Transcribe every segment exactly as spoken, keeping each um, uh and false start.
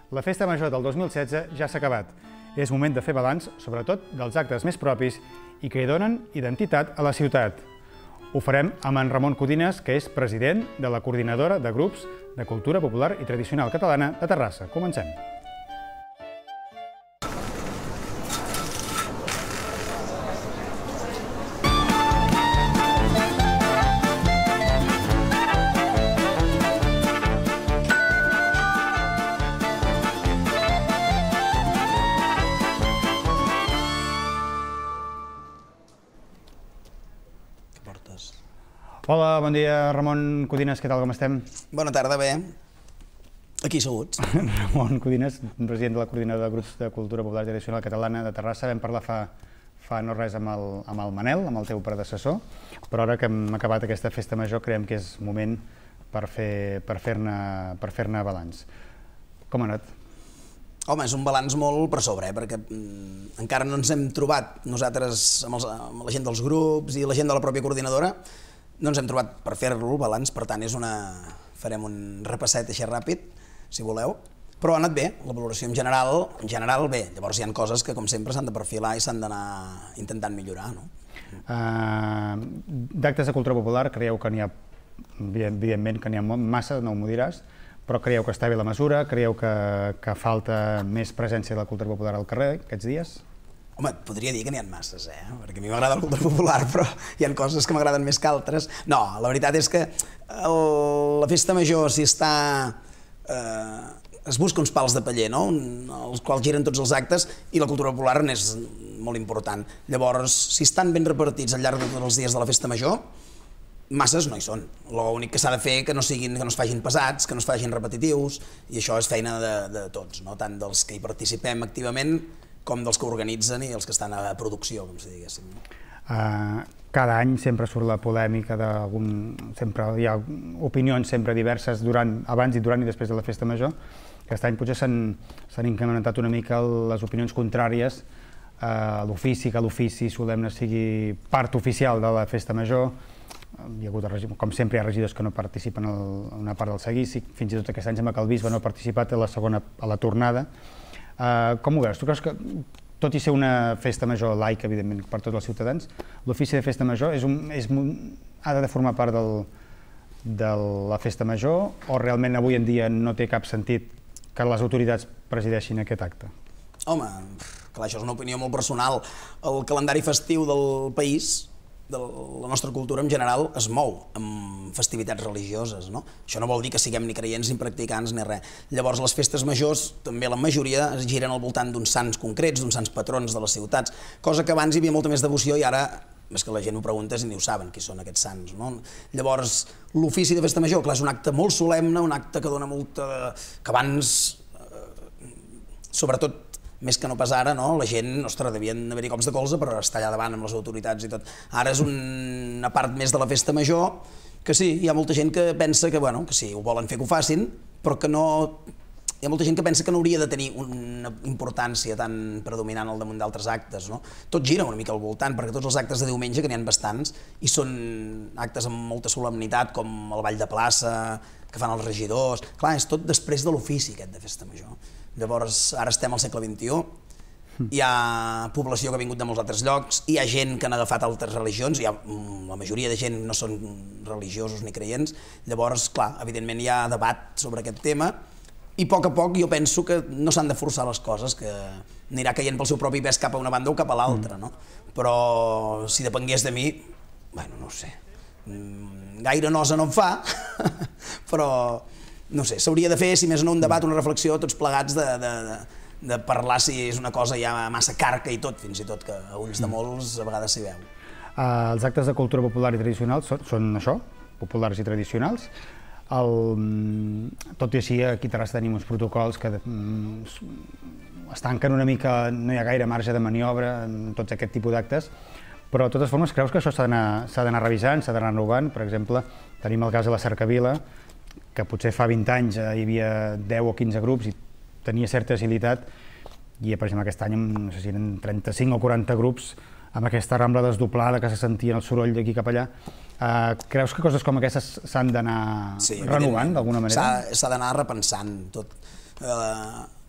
La Festa Major del dos mil setze ja s'ha acabat. És moment de fer balanç, sobretot dels actes més propis i que hi donen identitat a la ciutat. Ho farem amb en Ramon Codines, que és president de la Coordinadora de Grups de Cultura Popular i Tradicional Catalana de Terrassa. Comencem. Hola, bon dia, Ramon Codines, què tal, com estem? Bona tarda, bé. Aquí asseguts. Ramon Codines, president de la Coordinadora de Grups de Cultura Popular i Tradicional Catalana de Terrassa. Vam parlar fa, fa no res amb el, amb el Manel, amb el teu predecessor, però ara que hem acabat aquesta festa major creiem que és moment per fer, per fer-ne per fer-ne balanç. Com ha anat? Home, és un balanç molt per sobre, eh? perquè mm, encara no ens hem trobat nosaltres amb, els, amb la gent dels grups i la gent de la pròpia coordinadora, no ens hem trobat per fer-lo el balanç, per tant és una... farem un repasset així ràpid, si voleu, però ha anat bé, la valoració en general, en general bé, llavors hi ha coses que com sempre s'han de perfilar i s'han d'anar intentant millorar, no? Uh, D'actes de cultura popular creieu que n'hi ha, evidentment que n'hi ha massa, no m'ho diràs, però creieu que està bé la mesura, creieu que, que falta més presència de la cultura popular al carrer aquests dies? Home, podria dir que n'hi ha masses, eh? Perquè a mi m'agrada la cultura popular, però hi ha coses que m'agraden més que altres. No, la veritat és que el, la festa major, si està... Eh, es busca uns pals de paller, no? Els quals giren tots els actes, i la cultura popular n'és molt important. Llavors, si estan ben repartits al llarg de tots els dies de la festa major, masses no hi són. L'únic que s'ha de fer que no siguin, que no es facin pesats, que no es facin repetitius, i això és feina de, de tots, no? Tant dels que hi participem activament com dels que organitzen i els que estan a producció, com si diguéssim. Uh, cada any sempre surt la polèmica d'algun... sempre hi ha opinions sempre diverses durant, abans i durant i després de la festa major. Aquest any potser s'han incrementat una mica les opinions contràries a l'ofici, que l'ofici solemne sigui part oficial de la festa major. Hi ha hagut, com sempre, hi ha regidors que no participen en una part del seguici, fins i tot aquest any sembla que el bisbe no ha participat a la segona, a la tornada. Uh, com ho veus? Tu creus que, tot i ser una festa major laica, evidentment, per tots els ciutadans, l'ofici de festa major és un, és, ha de formar part del, de la festa major o realment avui en dia no té cap sentit que les autoritats presideixin aquest acte? Home, clar, això és una opinió molt personal. El calendari festiu del país, de la nostra cultura en general, es mou amb festivitats religioses, no? Això no vol dir que siguem ni creients ni practicants ni res. Llavors les festes majors, també la majoria, es giren al voltant d'uns sants concrets, d'uns sants patrons de les ciutats, cosa que abans hi havia molta més devoció i ara, més que la gent ho preguntes i ni ho saben qui són aquests sants, no? Llavors l'ofici de festa major, clar, és un acte molt solemne, un acte que dona molta... que abans, sobretot més que no pas ara, no? La gent, ostres, devien haver-hi cops de colze per estar allà davant amb les autoritats i tot. Ara és una part més de la festa major que sí, hi ha molta gent que pensa que, bueno, que sí, ho volen fer que ho facin, però que no... Hi ha molta gent que pensa que no hauria de tenir una importància tan predominant al damunt d'altres actes, no? Tot gira una mica al voltant, perquè tots els actes de diumenge, que n'hi ha bastants, i són actes amb molta solemnitat, com el ball de plaça, que fan els regidors... Clar, és tot després de l'ofici aquest de festa major. Llavors, ara estem al segle vint-i-u, hi ha població que ha vingut de molts altres llocs, hi ha gent que han agafat altres religions, hi ha, la majoria de gent no són religiosos ni creients, llavors, clar, evidentment hi ha debat sobre aquest tema, i a poc a poc jo penso que no s'han de forçar les coses, que anirà caient pel seu propi pes cap a una banda o cap a l'altra, no? Però si depengués de mi, bueno, no ho sé, gaire nosa no em fa, però... no sé, s'hauria de fer, si més no, un debat, una reflexió, tots plegats de, de, de parlar si és una cosa ja massa carca i tot, fins i tot, que a ulls de molts a vegades s'hi veu. Uh, els actes de cultura popular i tradicional són, són això, populars i tradicionals. El, tot i així, aquí a Terrassa tenim uns protocols que um, es tanquen una mica, no hi ha gaire marge de maniobra en tots aquest tipus d'actes, però de totes formes creus que això s'ha d'anar revisant, s'ha d'anar renovant? Per exemple, tenim el cas de la Cercavila, que potser fa vint anys hi havia deu o quinze grups i tenia certa agilitat, i per exemple aquest any no sé si eren trenta-cinc o quaranta grups amb aquesta rambla desdoblada que se sentia el soroll d'aquí cap allà. Uh, creus que coses com aquestes s'han d'anar sí, renovant d'alguna manera? S'ha d'anar repensant tot. Uh,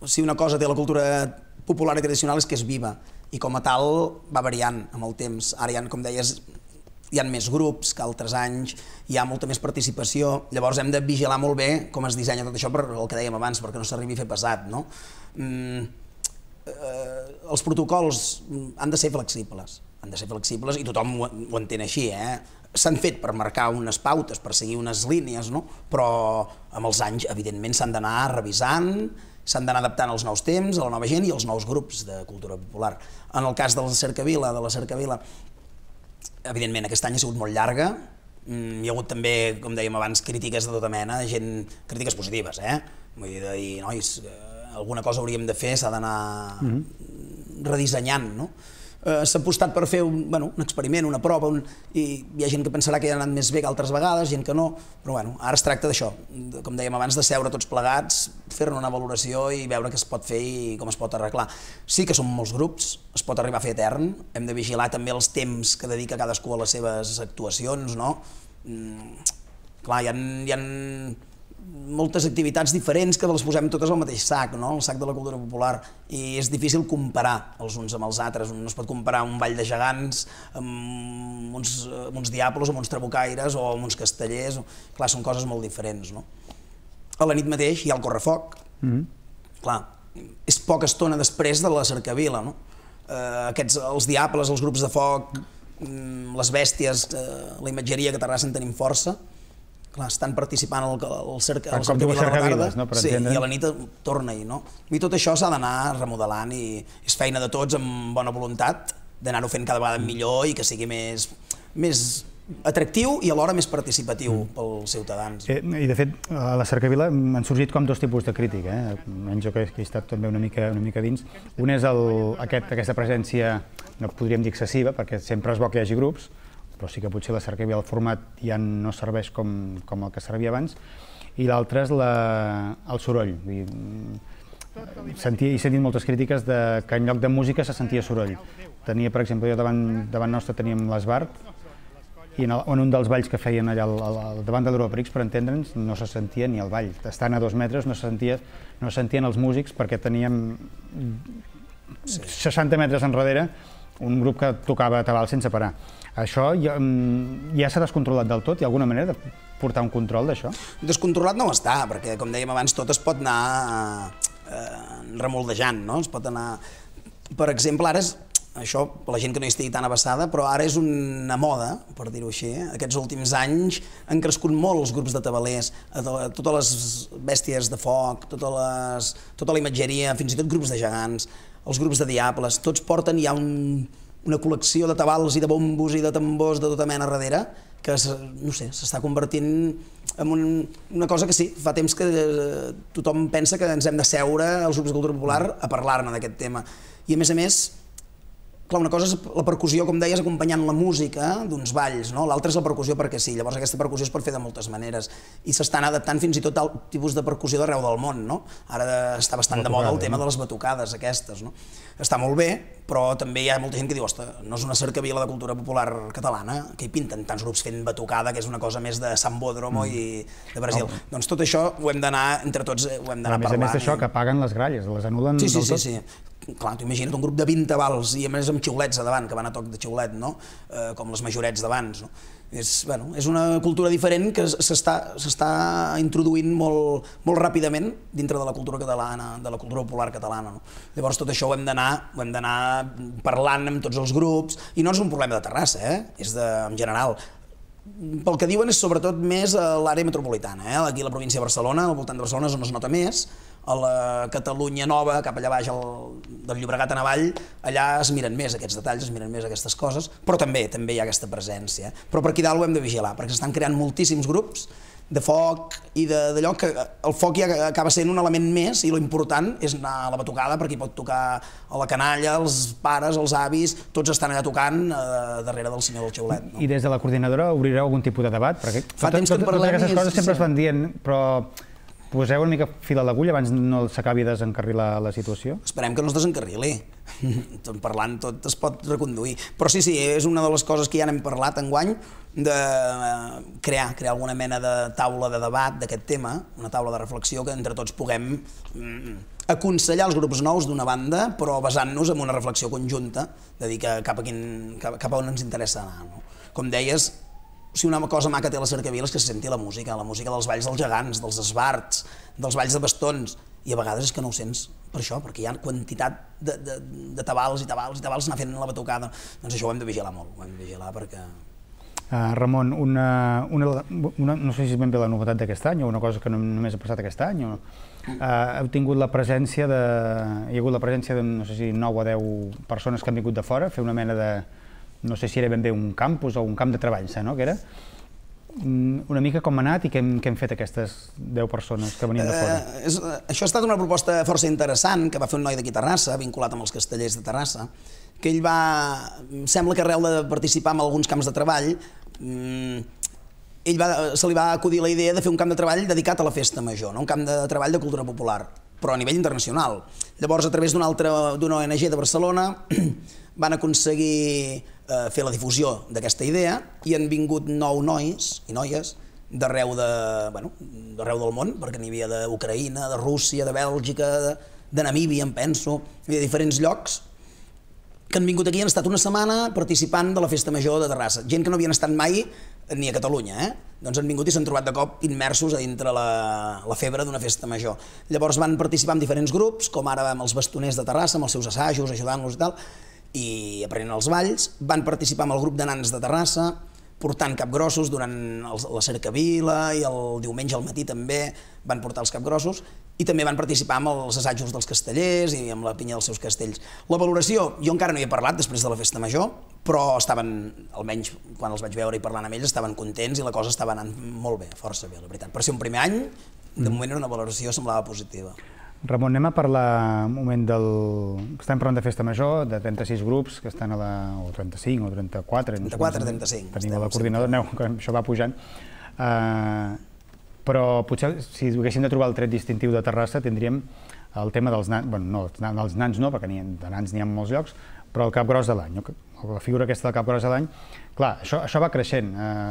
si una cosa té la cultura popular i tradicional és que és viva, i com a tal va variant amb el temps. Ara hi ha, com deies, hi ha més grups que altres anys, hi ha molta més participació, llavors hem de vigilar molt bé com es dissenya tot això, per el que dèiem abans, perquè no s'arribi a fer pesat, no? Mm, eh, els protocols han de ser flexibles, han de ser flexibles i tothom ho, ho entén així, eh? S'han fet per marcar unes pautes, per seguir unes línies, no? Però amb els anys, evidentment, s'han d'anar revisant, s'han d'anar adaptant als nous temps, a la nova gent i als nous grups de cultura popular. En el cas de la Cercavila, de la Cercavila, evidentment, aquest any ha sigut molt llarga, hi ha hagut també, com dèiem abans, crítiques de tota mena, gent, crítiques positives, eh? Vull dir, de dir, nois, alguna cosa hauríem de fer, s'ha d'anar redissenyant, no? S'ha apostat per fer un, bueno, un experiment, una prova, un, i hi ha gent que pensarà que ha anat més bé que altres vegades, gent que no, però bueno, ara es tracta d'això, com dèiem abans, de seure tots plegats, fer-ne una valoració i veure què es pot fer i com es pot arreglar. Sí que són molts grups, es pot arribar a fer etern, hem de vigilar també els temps que dedica cadascú a les seves actuacions, no? Mm, clar, hi ha, hi ha moltes activitats diferents que les posem totes al mateix sac, no? El sac de la cultura popular, i és difícil comparar els uns amb els altres. No es pot comparar un ball de gegants amb uns, amb uns diablos, amb uns trabucaires o amb uns castellers. Clar, són coses molt diferents, no? A la nit mateix hi ha el correfoc. Mm-hmm. Clar, és poca estona després de la Cercavila, no? Eh, aquests, els diables, els grups de foc, les bèsties, eh, la imatgeria que terrassen tenim força. Clar, estan participant al Cercavila a la tarda, sí, i a la nit torna-hi, no? I tot això s'ha d'anar remodelant i és feina de tots amb bona voluntat d'anar-ho fent cada vegada millor i que sigui més, més atractiu i alhora més participatiu pels ciutadans. I de fet, a la Cercavila han sorgit com dos tipus de crítica, eh? Almenys jo que he estat també una mica, una mica dins. Un és el, aquest, aquesta presència, no podríem dir excessiva, perquè sempre és bo que hi hagi grups, però sí que potser la Cercavila, el format ja no serveix com, com el que servia abans, i l'altre és la, el soroll. Vull dir, sentia, he sentit moltes crítiques de que en lloc de música se sentia soroll. Tenia, per exemple, jo davant, davant nostre teníem l'Esbart, i en, el, en un dels balls que feien allà al, al, davant de l'Europrix, per entendre'ns, no se sentia ni el ball. Estant a dos metres no se, sentia, no se sentien els músics perquè teníem seixanta metres enrere un grup que tocava tabal sense parar. Això ja, ja s'ha descontrolat del tot? Hi ha alguna manera de portar un control d'això? Descontrolat no està, perquè, com dèiem abans, tot es pot anar eh, remoldejant, no? Es pot anar... Per exemple, ara és... Això, per la gent que no hi estigui tan avançada, però ara és una moda, per dir-ho així. Aquests últims anys han crescut molt els grups de tabalers, totes les bèsties de foc, totes les, tota la imatgeria, fins i tot grups de gegants, els grups de diables, tots porten ja un, una col·lecció de tabals i de bombos i de tambors de tota mena darrere, que, no sé, s'està convertint en un, una cosa que sí, fa temps que tothom pensa que ens hem de seure als grups de cultura popular a parlar-ne d'aquest tema. I a més a més, clar, una cosa és la percussió, com deies, acompanyant la música d'uns balls, no? L'altra és la percussió perquè sí, llavors aquesta percussió es pot fer de moltes maneres i s'estan adaptant fins i tot al tipus de percussió d'arreu del món, no? Ara està bastant de moda el tema de les batucades aquestes, no? Està molt bé, però també hi ha molta gent que diu, ostres, no és una Cercavila de cultura popular catalana, que hi pinten tants grups fent batucada, que és una cosa més de Sambódromo i de Brasil. Doncs tot això ho hem d'anar, entre tots, ho hem d'anar parlant. A més a més d'això, que paguen les gralles, les anulen del tot. Sí, sí, sí. Clar, tu imagina't un grup de vint tabals i a més amb xiulets a davant, que van a toc de xiulet, no? Eh, com les majorets d'abans, no? És, bueno, és una cultura diferent que s'està introduint molt, molt ràpidament dintre de la cultura catalana, de la cultura popular catalana, no? Llavors tot això ho hem d'anar ho hem d'anar parlant amb tots els grups, i no és un problema de Terrassa, eh? És de, en general. Pel que diuen és sobretot més a l'àrea metropolitana, eh? Aquí a la província de Barcelona, al voltant de Barcelona és on es nota més, a la Catalunya Nova, cap allà baix el, del Llobregat en avall, allà es miren més aquests detalls, es miren més aquestes coses, però també també hi ha aquesta presència. Però per aquí dalt ho hem de vigilar, perquè s'estan creant moltíssims grups de foc i d'allò que el foc ja acaba sent un element més i l'important és anar a la batucada perquè hi pot tocar a la canalla, els pares, els avis, tots estan allà tocant eh, darrere del senyor del xiulet. No? I des de la coordinadora obrireu algun tipus de debat? Perquè Fa temps que en parlem. Totes aquestes coses sempre es van dient, però poseu una mica fil a l'agulla abans no s'acabi de desencarrilar la situació? Esperem que no es desencarrili. Parlant tot es pot reconduir. Però sí, sí, és una de les coses que ja n'hem parlat enguany, de crear, crear alguna mena de taula de debat d'aquest tema, una taula de reflexió que entre tots puguem aconsellar els grups nous d'una banda, però basant-nos en una reflexió conjunta, de dir que cap a, quin, cap, cap a on ens interessa anar. No? Com deies, si una cosa maca té la cercavila és que se senti la música, la música dels balls dels gegants, dels esbarts, dels balls de bastons, i a vegades és que no ho sents per això, perquè hi ha quantitat de, de, de tabals i tabals i tabals anar fent la batucada. Doncs això ho hem de vigilar molt, ho hem de vigilar perquè... Uh, Ramon, una, una, una, no sé si és ben bé la novetat d'aquest any o una cosa que no, només ha passat aquest any, o, uh, heu tingut la presència de... hi ha hagut la presència de, no sé si, nou o deu persones que han vingut de fora, fer una mena de... no sé si era ben bé un campus o un camp de treball, no? Que era una mica com ha anat i què hem, què hem fet aquestes deu persones que venien de fora? Eh, és, això ha estat una proposta força interessant que va fer un noi d'aquí a Terrassa, vinculat amb els castellers de Terrassa, que ell va... sembla que arrel de participar en alguns camps de treball, ell va, se li va acudir la idea de fer un camp de treball dedicat a la festa major, no? Un camp de treball de cultura popular, però a nivell internacional. Llavors, a través d'una O N G de Barcelona, van aconseguir eh, fer la difusió d'aquesta idea i han vingut nou nois i noies d'arreu de, bueno, d'arreu del món, perquè n'hi havia d'Ucraïna, de Rússia, de Bèlgica, de, de Namíbia, em penso, de diferents llocs, que han vingut aquí i han estat una setmana participant de la Festa Major de Terrassa. Gent que no havien estat mai ni a Catalunya, eh? Doncs han vingut i s'han trobat de cop immersos a dintre la, la febre d'una festa major. Llavors van participar en diferents grups, com ara amb els bastoners de Terrassa, amb els seus assajos, ajudant-los i tal, i aprenent els balls. Van participar amb el grup de nans de Terrassa, portant capgrossos durant el, la cercavila, i el diumenge al matí també van portar els capgrossos, i també van participar amb els assajos dels castellers i amb la pinya dels seus castells. La valoració, jo encara no hi he parlat després de la festa major, però estaven, almenys quan els vaig veure i parlant amb ells, estaven contents i la cosa estava anant molt bé, força bé, la veritat. Per ser un primer any, de moment era una valoració, semblava positiva. Ramon, anem a parlar un moment del... Estem parlant de festa major, de trenta-sis grups que estan a la... o trenta-cinc o trenta-quatre... trenta-quatre, trenta-cinc. Tenim a la coordinadora, aneu, que això va pujant. Uh, però potser, si haguéssim de trobar el tret distintiu de Terrassa, tindríem el tema dels nans, bueno, no, els nans no, perquè de nans n'hi ha en molts llocs, però el capgros de l'any, la figura aquesta del capgros de l'any, clar, això, això va creixent.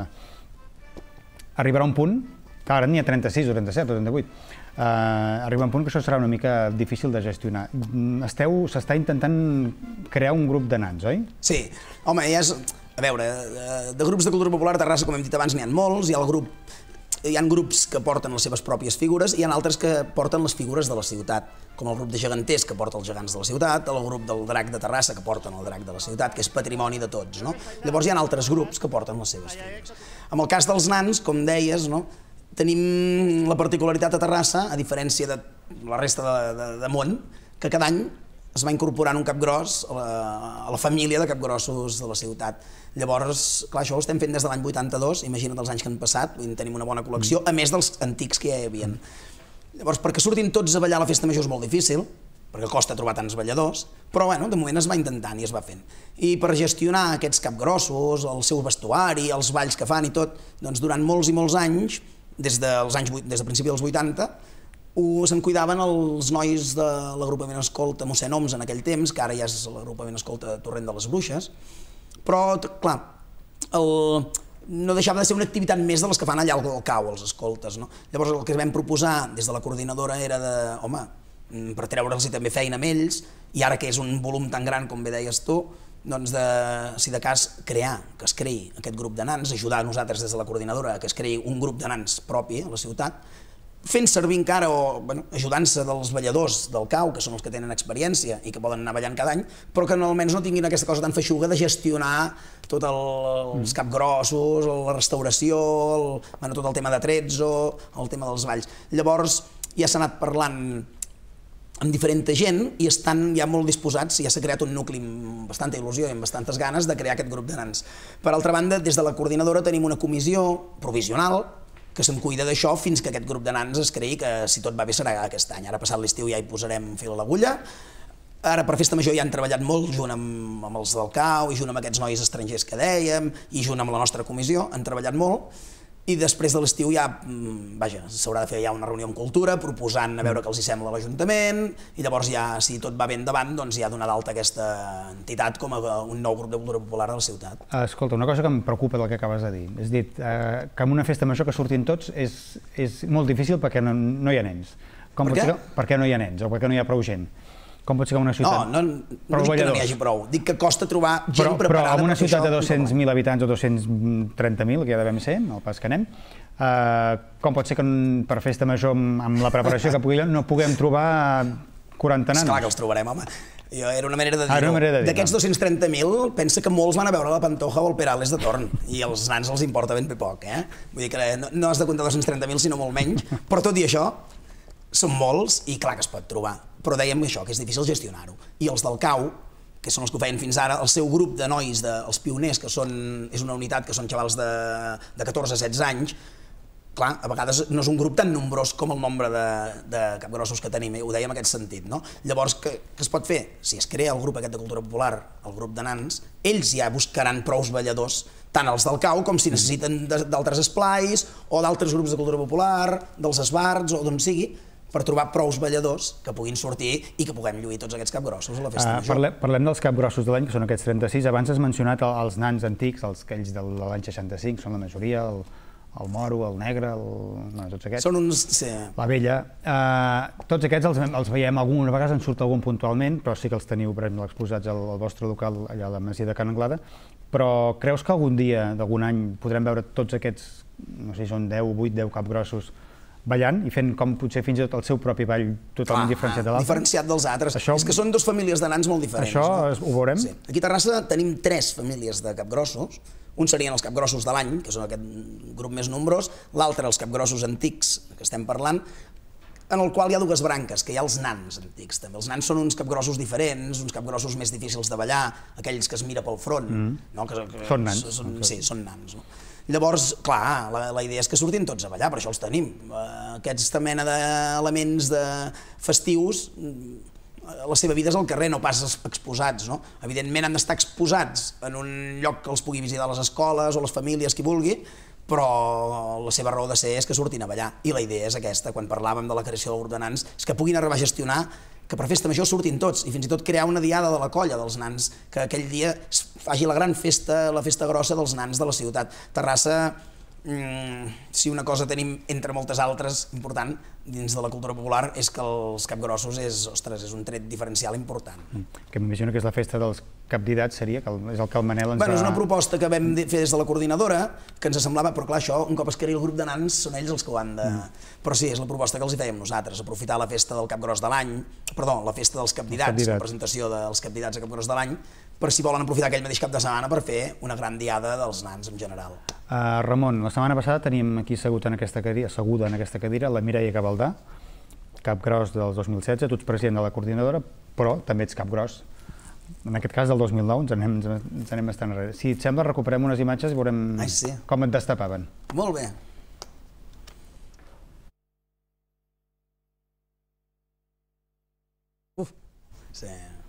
Uh, arribarà un punt, clar, ara n'hi ha trenta-sis o trenta-set o trenta-vuit, Uh, arriba un punt que això serà una mica difícil de gestionar. Esteu, s'està intentant crear un grup de nans, oi? Sí, home, ja és... A veure, de grups de cultura popular a Terrassa, com hem dit abans, n'hi ha molts, hi ha, el grup, hi ha grups que porten les seves pròpies figures, i hi ha altres que porten les figures de la ciutat, com el grup de geganters que porta els gegants de la ciutat, el grup del drac de Terrassa que porten el drac de la ciutat, que és patrimoni de tots, no? Llavors hi ha altres grups que porten les seves figures. En el cas dels nans, com deies, no? Tenim la particularitat a Terrassa, a diferència de la resta de, de, de món, que cada any es va incorporant un capgros a la, a la família de capgrossos de la ciutat. Llavors, clar, això ho estem fent des de l'any vuitanta-dos, imagina't els anys que han passat, tenim una bona col·lecció, a més dels antics que ja hi havia. Llavors, perquè surtin tots a ballar a la festa major és molt difícil, perquè costa trobar tants balladors, però bueno, de moment es va intentant i es va fent. I per gestionar aquests capgrossos, el seu vestuari, els balls que fan i tot, doncs durant molts i molts anys, des dels anys, des del principi dels vuitanta, se'n cuidaven els nois de l'agrupament escolta Mossèn Oms en aquell temps, que ara ja és l'agrupament escolta Torrent de les Bruixes, però, clar, el, no deixava de ser una activitat més de les que fan allà al cau, els escoltes, no? Llavors el que vam proposar des de la coordinadora era de, home, per treure'ls també feina amb ells, i ara que és un volum tan gran com bé deies tu, doncs, de, si de cas, crear, que es creï aquest grup de nans, ajudar a nosaltres des de la coordinadora que es creï un grup de nans propi a la ciutat, fent servir encara, o bueno, ajudant-se dels balladors del cau, que són els que tenen experiència i que poden anar ballant cada any, però que almenys no tinguin aquesta cosa tan feixuga de gestionar tot el, els capgrossos, la restauració, el, bueno, tot el tema de trezzo, el tema dels balls. Llavors ja s'ha anat parlant amb diferent gent i estan ja molt disposats, ja s'ha creat un nucli amb bastanta il·lusió i amb bastantes ganes de crear aquest grup de nans. Per altra banda, des de la coordinadora tenim una comissió provisional que se'n cuida d'això fins que aquest grup de nans es creï, que si tot va bé serà aquest any. Ara passat l'estiu ja hi posarem fil a l'agulla. Ara per Festa Major ja han treballat molt junt amb, amb els del cau i junt amb aquests nois estrangers que dèiem i junt amb la nostra comissió, han treballat molt. i després de l'estiu ja, vaja, s'haurà de fer ja una reunió amb Cultura, proposant a veure què els hi sembla a l'Ajuntament, i llavors ja, si tot va bé endavant, doncs ja donar d'alta aquesta entitat com a un nou grup de cultura popular a la ciutat. Escolta, una cosa que em preocupa del que acabes de dir, és dir, eh, que en una festa major que surtin tots és, és molt difícil perquè no, no hi ha nens. Com per què? Que, perquè no hi ha nens, o perquè no hi ha prou gent. Com pot ser que en una ciutat... No, no, no dic que no n'hi hagi prou, dic que costa trobar gent però, preparada. Però en una ciutat de dos-cents mil habitants o dos-cents trenta mil, que ja devem ser, no pas que anem, eh, com pot ser que per festa major, amb la preparació que pugui, no puguem trobar quaranta nanos? Esclar que els trobarem, home. Jo, era una manera de dir-ho. Dir D'aquests dos-cents trenta mil, pensa que molts van a veure la Pantoja o el Perales de torn, i als nans els importa ben poc, eh? Vull dir que no, no has de comptar dos-cents trenta mil, sinó molt menys, però tot i això, són molts i clar que es pot trobar. Però dèiem això, que és difícil gestionar-ho. I els del CAU, que són els que ho feien fins ara, el seu grup de nois, de, els pioners, que són, és una unitat que són xavals de, de catorze a setze anys, clar, a vegades no és un grup tan nombrós com el nombre de, de capgrossos que tenim, eh? Ho dèiem en aquest sentit, no? Llavors, què, què es pot fer? Si es crea el grup aquest de cultura popular, el grup de nans, ells ja buscaran prous balladors, tant els del CAU com si necessiten d'altres esplais o d'altres grups de cultura popular, dels esbarts o d'on sigui, per trobar prous balladors que puguin sortir i que puguem lluir tots aquests capgrossos a la festa major. Parlem, parlem dels capgrossos de l'any, que són aquests trenta-sis. Abans has mencionat els nans antics, els aquells de l'any seixanta-cinc, són la majoria, el, el moro, el negre, el, bueno, tots aquests. Són uns... Sí. La vella. Uh, tots aquests els, els veiem algunes vegades, en surt algun puntualment, però sí que els teniu, per exemple, exposats al, al vostre local, allà a la Masia de Can Anglada. Però creus que algun dia, d'algun any, podrem veure tots aquests, no sé si són deu, vuit, deu capgrossos, ballant i fent com potser fins i tot el seu propi ball totalment diferenciat de l'altre? Diferenciat dels altres. És que són dues famílies de nans molt diferents. Això ho veurem? Sí. Aquí a Terrassa tenim tres famílies de capgrossos. Un serien els capgrossos de l'any, que són aquest grup més nombrós, l'altre els capgrossos antics, que estem parlant, en el qual hi ha dues branques, que hi ha els nans antics també. Els nans són uns capgrossos diferents, uns capgrossos més difícils de ballar, aquells que es mira pel front. Són nans. Sí, són nans. Llavors, clar, la, la idea és que surtin tots a ballar, per això els tenim. Aquesta mena d'elements de festius, la seva vida és al carrer, no pas exposats, no? Evidentment han d'estar exposats en un lloc que els pugui visitar les escoles o les famílies, qui vulgui, però la seva raó de ser és que surtin a ballar. I la idea és aquesta, quan parlàvem de la creació del grup de nans, és que puguin arribar a gestionar que per festa major surtin tots, i fins i tot crear una diada de la colla dels nans, que aquell dia es faci la gran festa, la festa grossa dels nans de la ciutat. Terrassa, mmm, si una cosa tenim entre moltes altres important dins de la cultura popular és que els capgrossos és, ostres, és un tret diferencial important. Que m'imagino que és la festa dels capdidats, seria, que és el que el Manel ens bueno, va... És una proposta que vam fer des de la coordinadora, que ens semblava, però clar, això, un cop es creï el grup de nans, són ells els que ho han de... Mm. Però sí, és la proposta que els hi fèiem nosaltres, aprofitar la festa del capgros de l'any, perdó, la festa dels capdidats, capdidats, la presentació dels capdidats a capgros de l'any, per si volen aprofitar aquell mateix cap de setmana per fer una gran diada dels nans en general. Uh, Ramon, la setmana passada teníem aquí assegut en aquesta cadira, asseguda en aquesta cadira la Mireia Gavaldà, capgros del dos mil setze, tu ets president de la coordinadora, però també ets capgros. En aquest cas del dos mil nou, ens anem, ens anem bastant enrere. Si et sembla, recuperem unes imatges i veurem Ai, sí. com et destapaven. Molt bé. Uf, sí.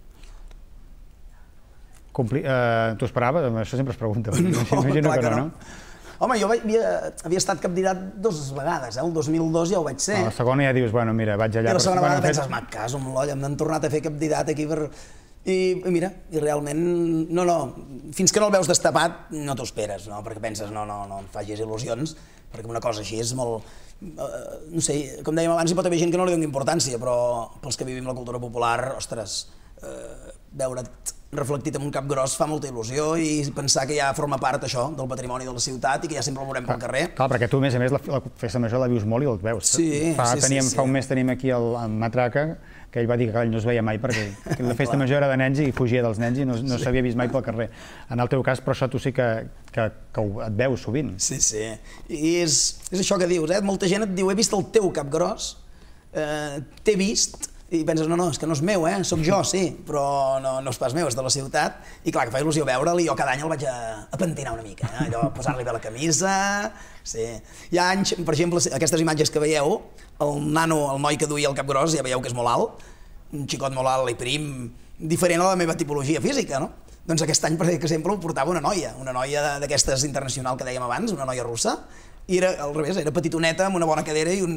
Compli... Uh, T'ho esperaves? Això sempre es pregunta. No, Imagino clar que que no, no. no? Home, jo havia, havia estat capdidat dues vegades, eh? El dos mil dos ja ho vaig ser. A la segona ja dius, bueno, mira, vaig allà... I la segona però... vegada penses, m'ha cas amb l'olla, m'han tornat a fer capdidat aquí per... I, I mira, i realment, no, no, fins que no el veus destapat no t'ho esperes, no? Perquè penses, no, no, no em facis il·lusions, perquè una cosa així és molt... Eh, no sé, com dèiem abans, hi pot haver gent que no li doni importància, però pels que vivim la cultura popular, ostres, eh, veure't reflectit en un capgros fa molta il·lusió i pensar que ja forma part això del patrimoni de la ciutat i que ja sempre el veurem pel carrer. Clar, perquè tu, a més a més, la, la festa major la vius molt i el veus. Sí, fa, sí, teníem, sí, sí. Fa un mes tenim aquí el, el Matraca, que ell va dir que ell no es veia mai perquè la festa major era de nens i fugia dels nens i no, no s'havia vist mai pel carrer. En el teu cas, però això tu sí que, que, que et veus sovint. Sí, sí. I és, és això que dius, eh? Molta gent et diu, he vist el teu capgros, eh, t'he vist, i penses, no, no, és que no és meu, eh? Soc jo, sí, però no, no és pas meu, és de la ciutat, i clar, que fa il·lusió veure'l, i jo cada any el vaig a, a pentinar una mica, eh? Allò, posar-li bé la camisa, sí. Hi ha anys, per exemple, aquestes imatges que veieu, el nano, el noi que duia el capgros, ja veieu que és molt alt, un xicot molt alt i prim, diferent a la meva tipologia física, no? Doncs aquest any, per exemple, ho portava una noia, una noia d'aquestes internacional que dèiem abans, una noia russa, i era al revés, era petitoneta, amb una bona cadera i un,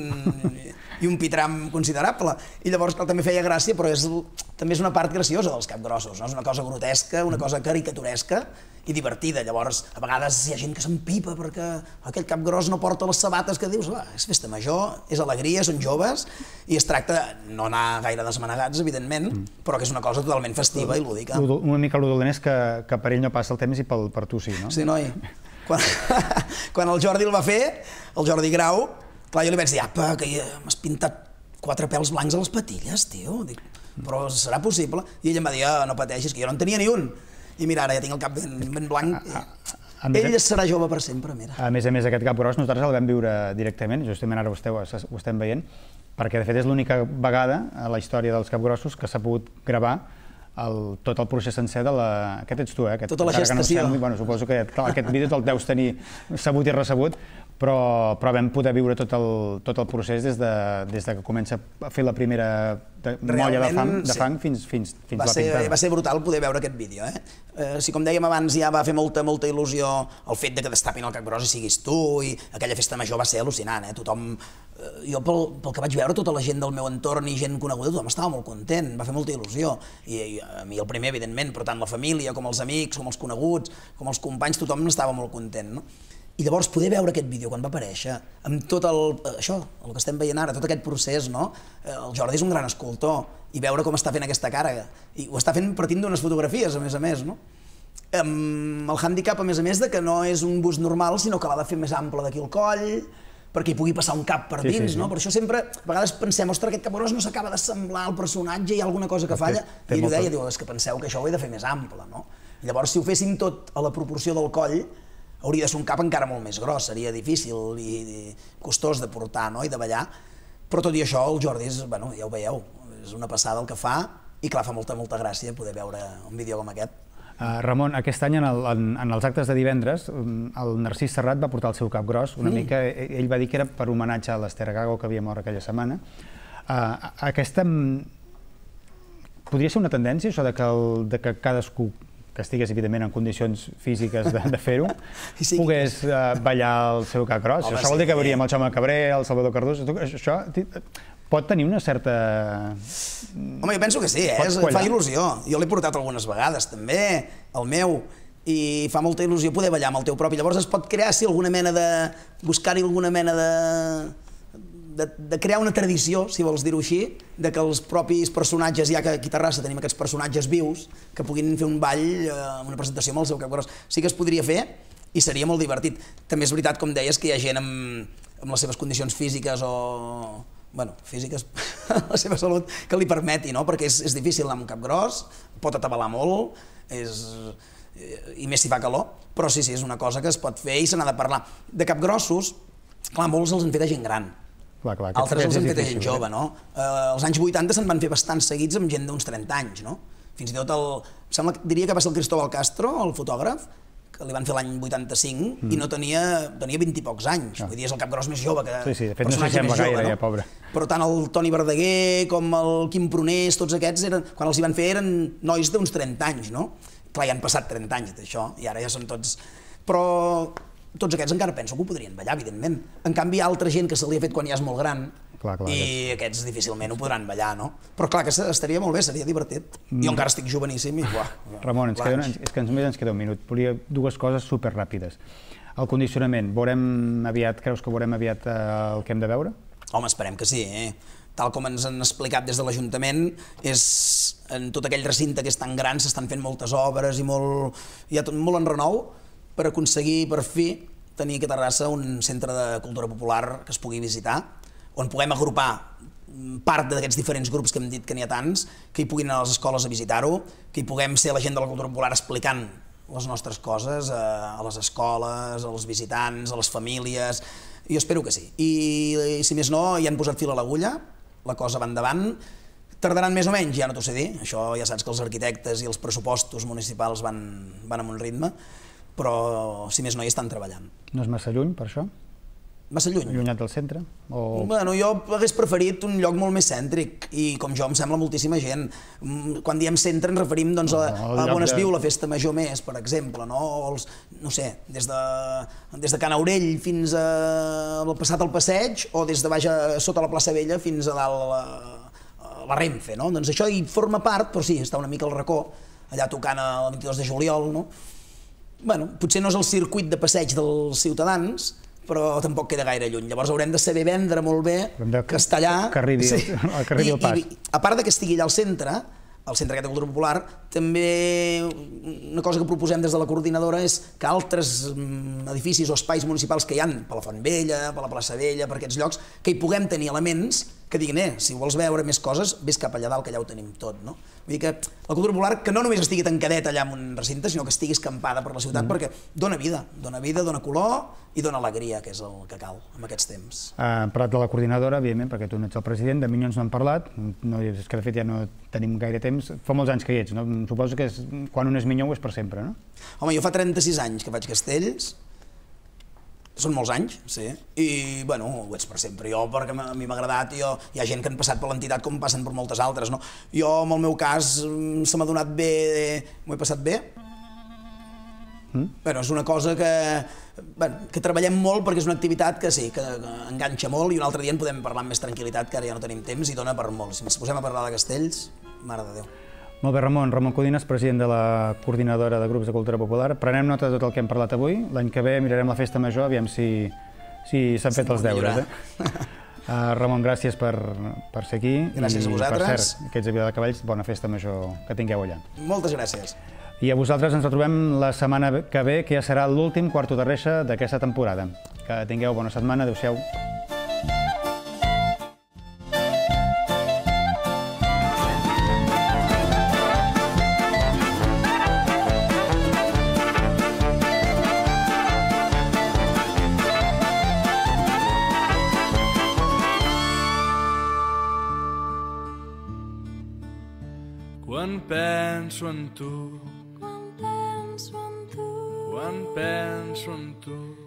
i un pitram considerable. I llavors clar, també feia gràcia, però és, també és una part graciosa dels capgrossos, no? És una cosa grotesca, una cosa caricaturesca i divertida. Llavors, a vegades hi ha gent que s'empipa perquè aquell capgros no porta les sabates que dius, va, és festa major, és alegria, són joves, i es tracta de no anar gaire desmanegats, evidentment, però que és una cosa totalment festiva i lúdica. Una mica el dolent és que, que per ell no passa el temps i pel, per tu sí, no? Sí, noi. Quan, quan el Jordi el va fer, el Jordi Grau, clar, jo li vaig dir, apa, que m'has pintat quatre pèls blancs a les patilles, tio. Dic, però serà possible? I ell em va dir, ah, no pateixis, que jo no en tenia ni un. I mira, ara ja tinc el cap ben, ben blanc. A, a, a ell serà jove per sempre, mira. A més a més, aquest capgros nosaltres el vam viure directament, justament ara ho, esteu, ho estem veient, perquè de fet és l'única vegada a la història dels capgrossos que s'ha pogut gravar el, tot el procés sencer de la... Aquest ets tu, eh? Aquest, tota la gestació. No sé, bueno, suposo que aquest vídeo te'l deus tenir sabut i recebut, però, però vam poder viure tot el, tot el procés des de, des de que comença a fer la primera de, molla de fang, de fang sí. fins, fins, fins va la ser, pintada. Va ser brutal poder veure aquest vídeo. Eh? Eh, si com dèiem abans ja va fer molta, molta il·lusió el fet de que destapin el capgros i siguis tu, i aquella festa major va ser al·lucinant. Eh? Tothom, eh, jo pel, pel que vaig veure, tota la gent del meu entorn i gent coneguda, tothom estava molt content, va fer molta il·lusió. I, i a mi el primer, evidentment, però tant la família com els amics, com els coneguts, com els companys, tothom estava molt content. No? I llavors poder veure aquest vídeo quan va aparèixer, amb tot el, això, el que estem veient ara, tot aquest procés, no? El Jordi és un gran escultor, i veure com està fent aquesta càrrega, i ho està fent partint d'unes fotografies, a més a més, no? Amb el hàndicap, a més a més, de que no és un bust normal, sinó que l'ha de fer més ample d'aquí al coll, perquè hi pugui passar un cap per dins, sí, sí, sí. No? Per això sempre, a vegades pensem, ostres, aquest capgros no s'acaba d'assemblar al personatge, hi ha alguna cosa que falla, i ell ho deia, diu, és que penseu que això ho he de fer més ample, no? I llavors, si ho féssim tot a la proporció del coll, hauria de ser un cap encara molt més gros, seria difícil i, i costós de portar, no? I de ballar, però tot i això el Jordi és, bueno, ja ho veieu, és una passada el que fa i clar, fa molta, molta gràcia poder veure un vídeo com aquest. Uh, Ramon, aquest any en, el, en, en els actes de divendres el Narcís Serrat va portar el seu capgros, una mm. mica, ell va dir que era per homenatge a l'Ester Gago que havia mort aquella setmana. Uh, aquesta podria ser una tendència, això de que, el, de que cadascú que estigués, evidentment, en condicions físiques de, de fer-ho, sí, pogués uh, ballar el seu capgros. Home, això vol dir que veuríem el Jaume Cabré, el Salvador Cardús, això pot tenir una certa... Home, jo penso que sí, eh? Fa il·lusió. Jo l'he portat algunes vegades, també, el meu, i fa molta il·lusió poder ballar amb el teu propi. Llavors es pot crear, si alguna mena de... buscar-hi alguna mena de... De, de crear una tradició, si vols dir-ho així, de que els propis personatges, ja que aquí a Terrassa tenim aquests personatges vius, que puguin fer un ball, eh, una presentació amb el seu capgros. Sí que es podria fer i seria molt divertit. També és veritat, com deies, que hi ha gent amb, amb les seves condicions físiques o... bueno, físiques, la seva salut, que li permeti, no? Perquè és, és difícil anar amb un capgros, pot atabalar molt, és... i més si fa calor, però sí, sí, és una cosa que es pot fer i se n'ha de parlar. De capgrossos, clar, molts els han fet a gent gran. Clar, clar, altres els han fet a gent jove, no? Eh, els anys vuitanta se'n van fer bastants seguits amb gent d'uns trenta anys, no? Fins i tot el... Sembla, diria que va ser el Cristóbal Castro, el fotògraf, que li van fer l'any vuitanta-cinc mm. i no tenia, tenia vint i pocs anys. Ah. Vull dir, és el capgros més jove que... Sí, sí, de fet no s'hi sembla gaire, no? Ja, pobre. Però tant el Toni Verdaguer com el Quim Prunés, tots aquests, eren, quan els hi van fer eren nois d'uns trenta anys, no? Clar, ja han passat trenta anys d'això i ara ja són tots... Però tots aquests encara penso que ho podrien ballar, evidentment. En canvi, hi ha altra gent que se li ha fet quan ja és molt gran clar, clar, i aquests. aquests difícilment ho podran ballar, no? Però clar, que estaria molt bé, seria divertit. Mm. Jo encara estic joveníssim i... Buah, Ramon, ens queda, és que només ens queda un minut. Volia dues coses superràpides. El condicionament, veurem aviat, creus que veurem aviat eh, el que hem de veure? Home, esperem que sí, eh? Tal com ens han explicat des de l'Ajuntament, és en tot aquell recinte que és tan gran s'estan fent moltes obres i molt, hi ha tot molt en renou per aconseguir, per fi, tenir aquí a Terrassa un centre de cultura popular que es pugui visitar, on puguem agrupar part d'aquests diferents grups que hem dit que n'hi ha tants, que hi puguin anar a les escoles a visitar-ho, que hi puguem ser la gent de la cultura popular explicant les nostres coses a les escoles, als visitants, a les famílies. Jo espero que sí. I si més no, ja han posat fil a l'agulla, la cosa va endavant. Tardaran més o menys, ja no t'ho sé dir. Això ja saps que els arquitectes i els pressupostos municipals van, van amb un ritme, però si més no hi estan treballant. No és massa lluny per això? Massa lluny? Allunyat del centre? O... Bueno, jo hagués preferit un lloc molt més cèntric i com jo em sembla moltíssima gent. Quan diem centre ens referim doncs, a, a on es viu la festa major més, per exemple, no? O els, no sé, des de, des de Can Aurell fins a, al passat al Passeig o des de baix a, sota la plaça Vella fins a dalt a la, a la Renfe, no? Doncs això hi forma part, però sí, està una mica al racó, allà tocant el vint-i-dos de juliol, no? Bueno, potser no és el circuit de passeig dels ciutadans, però tampoc queda gaire lluny. Llavors haurem de saber vendre molt bé que està allà... Que arribi, sí. el, que arribi el pas. I, i, a part que estigui allà al centre, al Centre aquest de Cultura Popular, també una cosa que proposem des de la coordinadora és que altres edificis o espais municipals que hi ha per la Font Vella, per la plaça Vella, per aquests llocs, que hi puguem tenir elements que diguin, eh, si vols veure més coses, vés cap allà dalt, que allà ho tenim tot, no? Vull dir que la cultura popular, que no només estigui tancadet allà en un recinte, sinó que estigui escampada per la ciutat, mm. perquè dona vida, dona vida, dona color i dona alegria, que és el que cal en aquests temps. Hem parlat de la coordinadora, evidentment, perquè tu no ets el president, de Minyons no hem parlat, no, és que de fet ja no tenim gaire temps, fa molts anys que hi ets, no? Suposo que és, quan un és minyó és per sempre, no? Home, jo fa trenta-sis anys que faig castells, són molts anys, sí, i bueno, ho ets per sempre. Jo, perquè a mi m'ha agradat, jo, hi ha gent que han passat per l'entitat com passen per moltes altres, no? Jo, en el meu cas, se m'ha donat bé, m'ho he passat bé. Mm? Bueno, és una cosa que, bueno, que treballem molt perquè és una activitat que sí, que, que enganxa molt i un altre dia en podem parlar amb més tranquil·litat, que ara ja no tenim temps i dona per molt. Si ens posem a parlar de castells, mare de Déu. Molt bé, Ramon. Ramon Codines, president de la coordinadora de grups de cultura popular. Prenem nota de tot el que hem parlat avui. L'any que ve mirarem la festa major, aviam si s'han fet els deures. Ramon, gràcies per ser aquí. Gràcies a vosaltres. I, per cert, aquests de Viladecavalls, bona festa major que tingueu allà. Moltes gràcies. I a vosaltres ens retrobem la setmana que ve, que ja serà l'últim quarto de reixa d'aquesta temporada. Que tingueu bona setmana. Adéu-siau. Quan penso en tu, quan penso en tu, quan penso en tu,